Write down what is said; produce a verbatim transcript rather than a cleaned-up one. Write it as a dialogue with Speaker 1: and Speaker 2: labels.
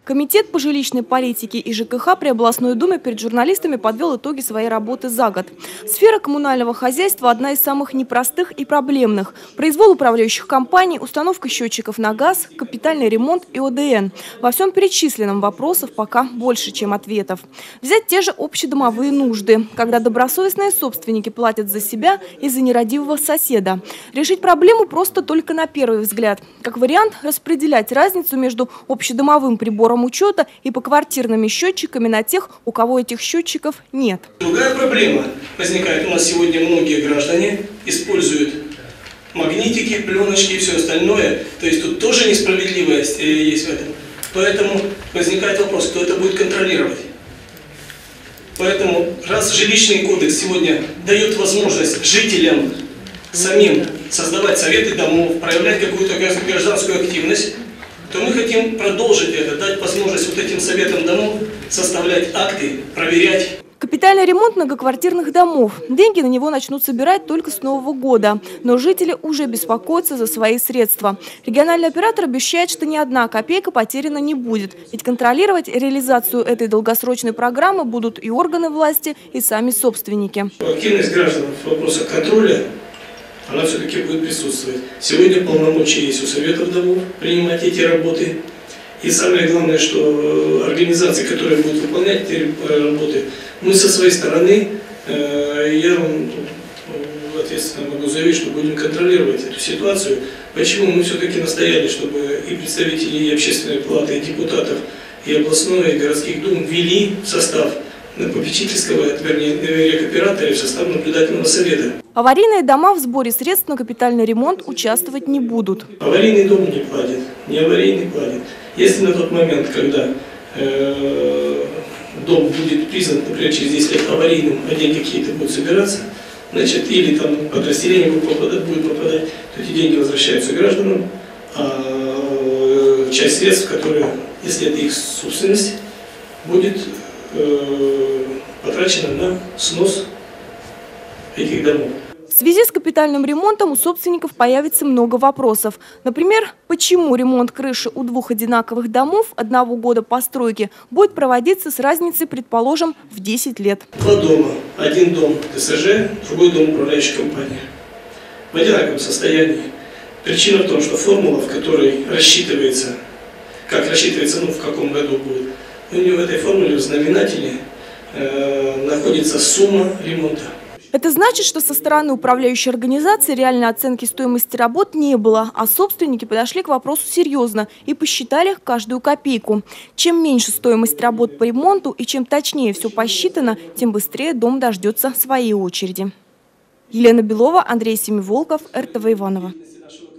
Speaker 1: Комитет по жилищной политике и ЖКХ при областной думе перед журналистами подвел итоги своей работы за год. Сфера коммунального хозяйства – одна из самых непростых и проблемных. Произвол управляющих компаний, установка счетчиков на газ, капитальный ремонт и О Дэ Эн. Во всем перечисленном вопросов пока больше, чем ответов. Взять те же общедомовые нужды, когда добросовестные собственники платят за себя и за нерадивого соседа. Решить проблему просто только на первый взгляд. Как вариант – распределять разницу между общедомовым прибором учета и поквартирными счетчиками на тех, у кого этих счетчиков нет.
Speaker 2: Другая проблема возникает. У нас сегодня многие граждане используют магнитики, пленочки и все остальное. То есть тут тоже несправедливость есть в этом. Поэтому возникает вопрос, кто это будет контролировать. Поэтому раз жилищный кодекс сегодня дает возможность жителям самим создавать советы домов, проявлять какую-то гражданскую активность, то мы хотим продолжить это, дать возможность вот этим советам домов составлять акты, проверять.
Speaker 1: Капитальный ремонт многоквартирных домов. Деньги на него начнут собирать только с Нового года. Но жители уже беспокоятся за свои средства. Региональный оператор обещает, что ни одна копейка потеряна не будет. Ведь контролировать реализацию этой долгосрочной программы будут и органы власти, и сами собственники.
Speaker 2: Активность граждан в вопросах контроля, она все-таки будет присутствовать. Сегодня полномочия есть у советов домов принимать эти работы. И самое главное, что организации, которые будут выполнять эти работы, мы со своей стороны, я вам ответственно могу заявить, что будем контролировать эту ситуацию. Почему мы все-таки настояли, чтобы и представители и общественной палаты, и депутатов, и областной, и городских дум ввели в состав попечительского, вернее, рекоператора и в состав наблюдательного совета.
Speaker 1: Аварийные дома в сборе средств на капитальный ремонт участвовать не будут.
Speaker 2: Аварийный дом не платит, не аварийный платит. Если на тот момент, когда э, дом будет признан, например, через десять лет аварийным, а деньги какие-то будут собираться, значит, или там подразделение будет попадать, будет попадать, то эти деньги возвращаются гражданам, а часть средств, которые, если это их собственность, будет э, потрачена на снос этих домов.
Speaker 1: В связи с капитальным ремонтом у собственников появится много вопросов. Например, почему ремонт крыши у двух одинаковых домов одного года постройки будет проводиться с разницей, предположим, в десять лет.
Speaker 2: Два дома. Один дом Тэ Эс Жэ, другой дом управляющей компании. В одинаковом состоянии. Причина в том, что формула, в которой рассчитывается, как рассчитывается, ну в каком году будет, у нее в этой формуле в знаменателе э, находится сумма ремонта.
Speaker 1: Это значит, что со стороны управляющей организации реальной оценки стоимости работ не было, а собственники подошли к вопросу серьезно и посчитали каждую копейку. Чем меньше стоимость работ по ремонту и чем точнее все посчитано, тем быстрее дом дождется своей очереди. Елена Белова, Андрей Семиволков, Эр Тэ Вэ Иваново.